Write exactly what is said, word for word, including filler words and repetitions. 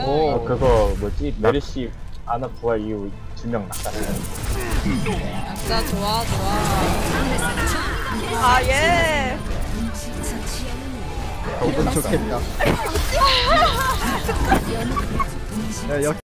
오. 어, 그거 뭐지? 메르시 아나 부활 이후 두 명 나갔어요. 진짜 좋아 좋아. 아 예. 기분 좋겠다. 야, 역